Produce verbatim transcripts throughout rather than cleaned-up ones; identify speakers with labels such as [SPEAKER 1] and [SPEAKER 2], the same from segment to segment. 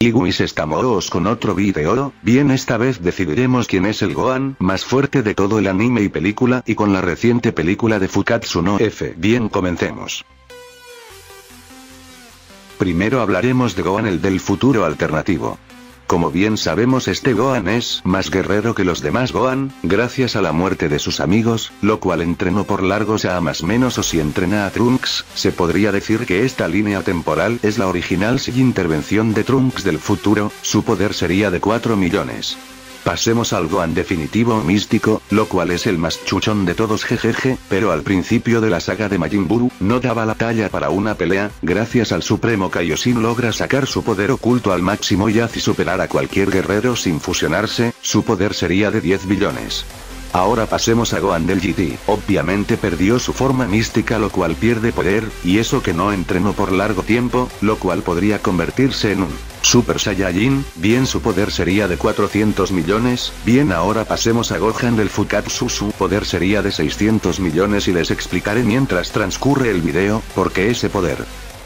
[SPEAKER 1] Kiwis, estamos con otro video. Bien, esta vez decidiremos quién es el Gohan más fuerte de todo el anime y película, y con la reciente película de Fukatsu no F. Bien, comencemos. Primero hablaremos de Gohan, el del futuro alternativo. Como bien sabemos, este Gohan es más guerrero que los demás Gohan, gracias a la muerte de sus amigos, lo cual entrenó por largos a más menos, o si entrena a Trunks, se podría decir que esta línea temporal es la original sin intervención de Trunks del futuro. Su poder sería de cuatro millones. Pasemos al Gohan definitivo o místico, lo cual es el más chuchón de todos, jejeje, pero al principio de la saga de Majin Buu, no daba la talla para una pelea. Gracias al supremo Kaioshin logra sacar su poder oculto al máximo y hace superar a cualquier guerrero sin fusionarse. Su poder sería de diez billones. Ahora pasemos a Gohan del G T. Obviamente perdió su forma mística, lo cual pierde poder, y eso que no entrenó por largo tiempo, lo cual podría convertirse en un Super Saiyajin. Bien, su poder sería de cuatrocientos millones. Bien, ahora pasemos a Gohan del Fukatsu. Su poder sería de seiscientos millones y les explicaré mientras transcurre el video, por qué ese poder.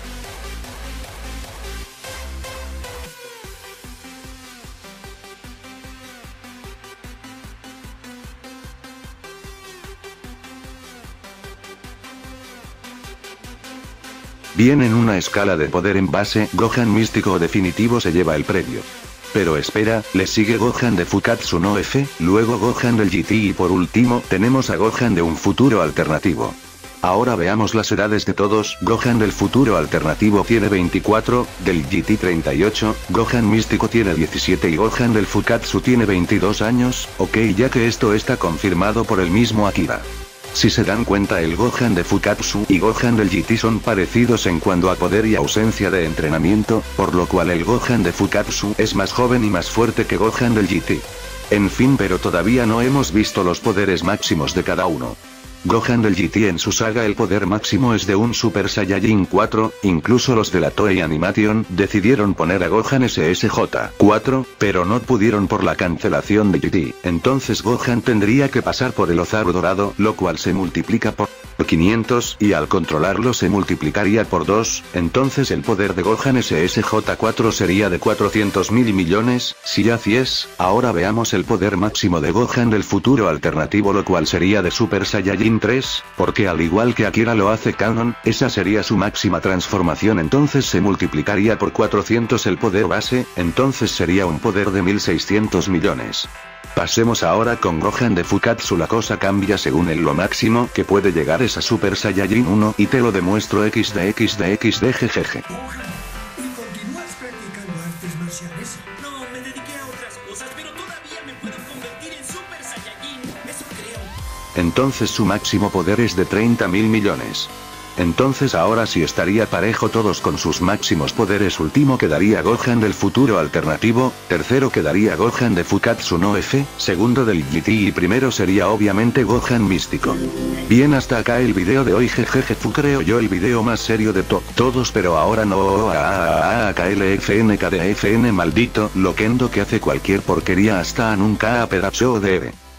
[SPEAKER 1] Bien, en una escala de poder en base, Gohan místico o definitivo se lleva el premio. Pero espera, le sigue Gohan de Fukatsu no F, luego Gohan del G T y por último tenemos a Gohan de un futuro alternativo. Ahora veamos las edades de todos. Gohan del futuro alternativo tiene veinticuatro, del G T treinta y ocho, Gohan místico tiene diecisiete y Gohan del Fukatsu tiene veintidós años, ok, ya que esto está confirmado por el mismo Akira. Si se dan cuenta, el Gohan de Fukatsu y Gohan del G T son parecidos en cuanto a poder y ausencia de entrenamiento, por lo cual el Gohan de Fukatsu es más joven y más fuerte que Gohan del G T. En fin, pero todavía no hemos visto los poderes máximos de cada uno. Gohan del G T en su saga el poder máximo es de un Super Saiyajin cuatro, incluso los de la Toei Animation decidieron poner a Gohan S S J cuatro, pero no pudieron por la cancelación de G T, entonces Gohan tendría que pasar por el Ozaru dorado, lo cual se multiplica por quinientos, y al controlarlo se multiplicaría por dos, entonces el poder de Gohan S S J cuatro sería de cuatrocientos mil millones, si así es. Ahora veamos el poder máximo de Gohan del futuro alternativo, lo cual sería de Super Saiyajin tres, porque al igual que Akira lo hace canon, esa sería su máxima transformación, entonces se multiplicaría por cuatrocientos el poder base, entonces sería un poder de mil seiscientos millones. Pasemos ahora con Gohan de Fukatsu. La cosa cambia según el lo máximo que puede llegar es a Super Saiyajin uno, y te lo demuestro equis de equis de equis de jejeje. Entonces su máximo poder es de treinta mil millones. Entonces ahora sí estaría parejo todos con sus máximos poderes. Último quedaría Gohan del futuro alternativo, tercero quedaría Gohan de Fukatsu no F, segundo del G T y primero sería obviamente Gohan místico. Bien, hasta acá el video de hoy, jejeje. Fue, creo yo, el video más serio de to todos, pero ahora no. K L F N K D F N maldito Loquendo que hace cualquier porquería hasta nunca a pedazo de